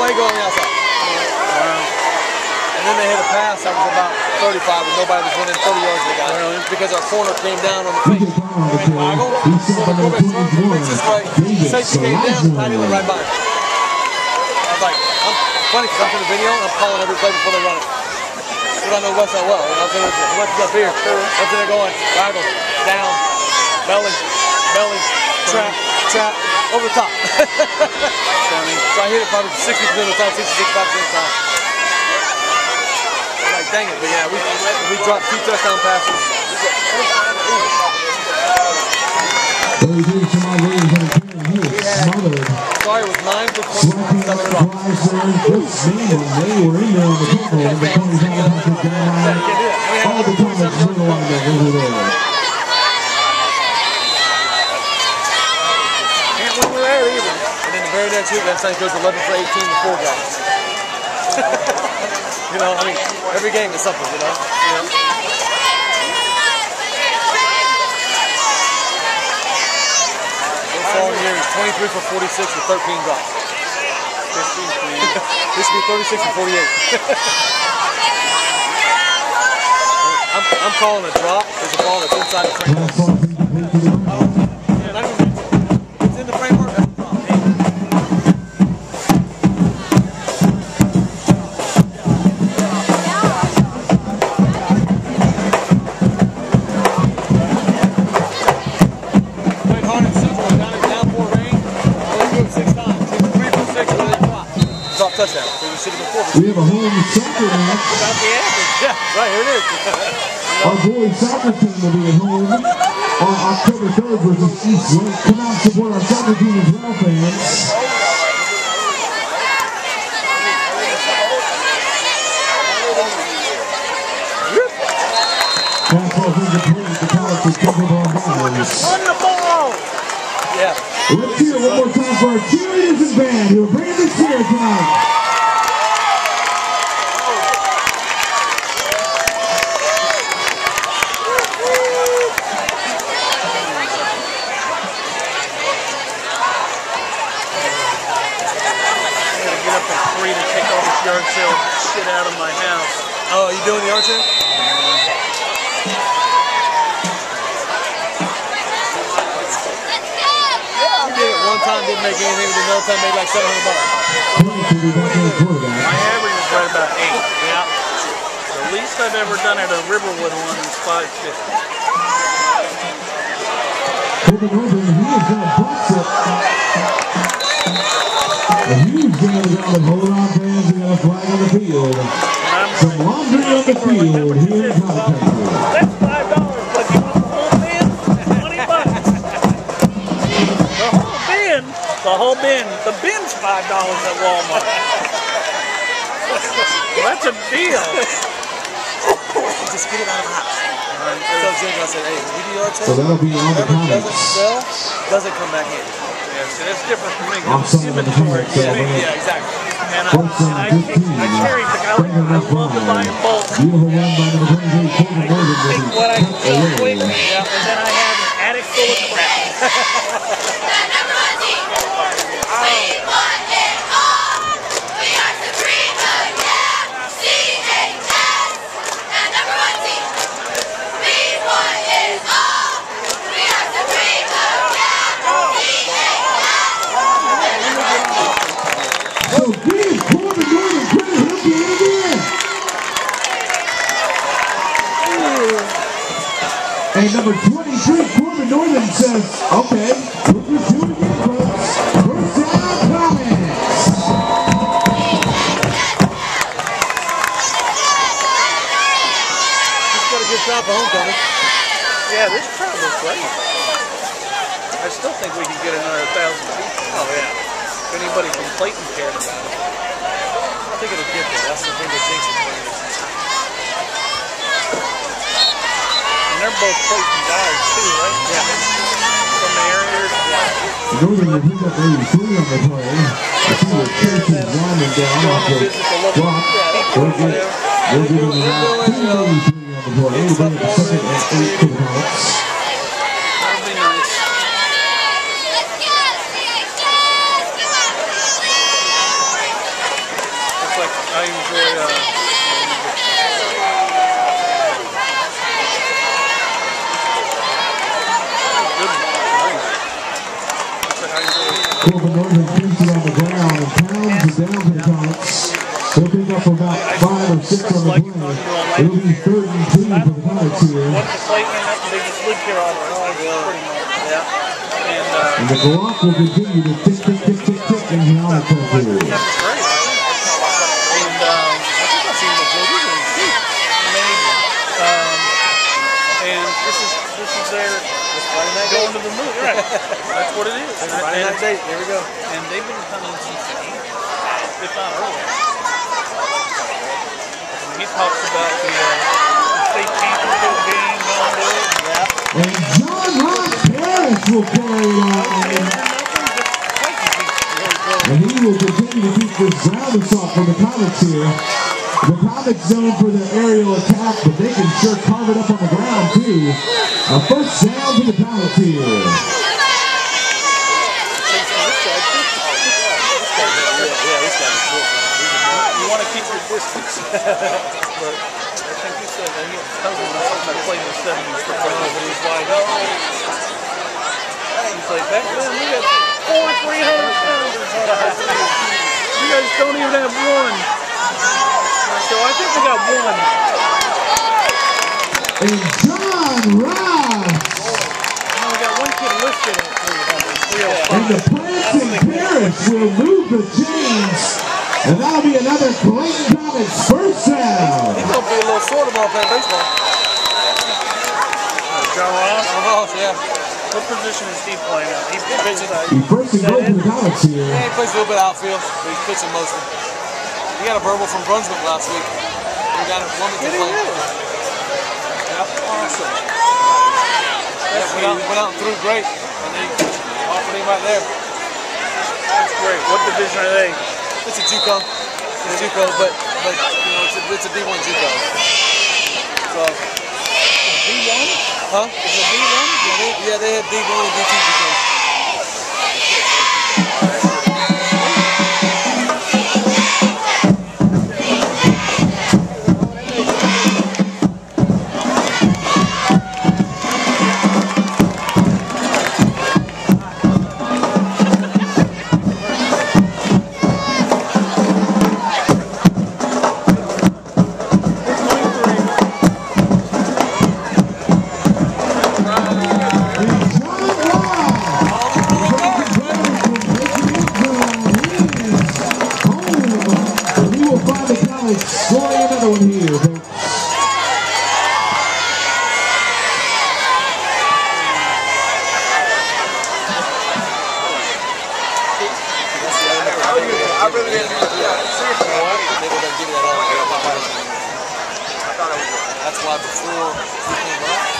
way go on the outside. And then they hit a pass that was about 35 and nobody was within 30 yards of the guy. Because our corner came down on the fake. Waggle, so the quarterback throws this way. Safety came down, I knew it right by him. I was like, funny because I'm in the video and I'm calling every play before they run it. But I know West that well. I'm saying West is up here. What's in there going? Waggle, down, belly, trap, over the top. So I hit it probably 60% of the time, 65% of the time. Like, dang it, but yeah, we dropped 2 touchdown passes. Sorry, it was 9 for 27 drops. They were in there on the football, and the Tony's on the down all the time. It's a little line there, over there. Can't win with that either. And then the very next week, that same goes 11 for 18 with 4 guys. You know, I mean, every game is something, you know? This following year is 23 for 46 with 13 drops. This should be 36 and 48. I'm calling a drop. There's a ball that's inside the framework. It's in the framework. That's a drop. Touchdown. So we should have been 4. We have a home soccer match. About the average. Yeah, right, here it is. Our boys soccer team will be at home on October 3rd versus East Lake. Come out and support our soccer team as well, fans. Pass ball incomplete. The Pirates will pick up on balls. On the ball! Yeah. Let's hear it one more time for our cheerleaders and band who are bringing the cheer tonight. Yard sale shit out of my house. Oh, you doing the yard sale? We did it one time, didn't make anything. We did another time, made like $700. My average is right about 8. Yeah. The least I've ever done at a Riverwood one is $5.50. A huge game around the hold on fans, we got a flag on the field. Some laundry on the field here in Cow Country. That's $5, but you want the whole bin? $20. The whole bin. The bin's $5 at Walmart. Well, that's a deal. Just get it out of the house. So Jim, I said, hey, we do yard sale. So that'll be on the comments. Doesn't sell, doesn't come back in. Yeah, so that's different from me. Inventory. Yeah, exactly. And I carry the gallon. I love to buy in bulk. Beautiful run by number 28, Corbin Northern. Take what I can sell quick, and then I have an attic full of crap. And number 23, Corbin Northern says, okay, we'll just do it again, folks. First down, comments. Just got a good crowd for homecoming. Yeah, this crowd was great. I still think we can get another 1,000 people. Oh, yeah. If anybody from Clayton cared about it. I think it'll get there. That's the thing that jinxes it. And they're both Clayton guys too, right? Yeah. From the area. Yeah. Northern will pick up 83 on the play. I see the Church's winding down off the block. They'll give him about 283 on the play. They'll bring it second and 8 to the Pirates. That'll be nice. I enjoy Corbin Northern keeps it on the ground and pounds it down to the Comets. They'll pick up about 5 or 6 on the play. It'll be 3rd and 2 for the Comets here. once the plate went up, they just lived here all their lives, pretty much. Yeah. And the clock will continue to tick, tick, tick, tick, tick, and Helena comes here. That's great. And I think I've seen the video. Amazing. And this is their going to the moon. Right. That's what it is. Friday night date. Here we go. And they've been coming since the 80s, if not earlier. And he talks about the state championship game going there. Yeah. And John Ross Harris will carry it on. And he will continue to keep this ground assault for the Comets here. The Comets zone for their aerial attack, but they can sure carve it up on the ground too. A first down to the Comets here. You want to keep your distance. But I think you said that he cousin or something that played in the 70s for Brown, but he's like, oh. He's like, back then we got 4 300-pounders on a high school. You guys don't even have one. So I think we got one. And John Ross. Now we got one kid listed at 300. And the Branson Paris will move the chains. And that'll be another Clayton Comets first down. He's going to be a little short about playing baseball. John Ross? John Ross, yeah. What position is he playing at? He's pitching. He first and goal for the Comets here. Yeah, he plays a little bit outfield, but he's pitching mostly. He got a verbal from Brunswick last week. We got him Wilmington playing. Yep, awesome. Yeah, went out and threw great, and they offered him right there. That's great. What division are they? It's a JUCO. It's a JUCO, but you know, it's a D1 JUCO. So. D1? Huh? Is it D1? Yeah, they had D1 and D2 JUCOs. Scoring another one here, folks. I really didn't do that. Seriously, they would have given that all. That's why before we came up,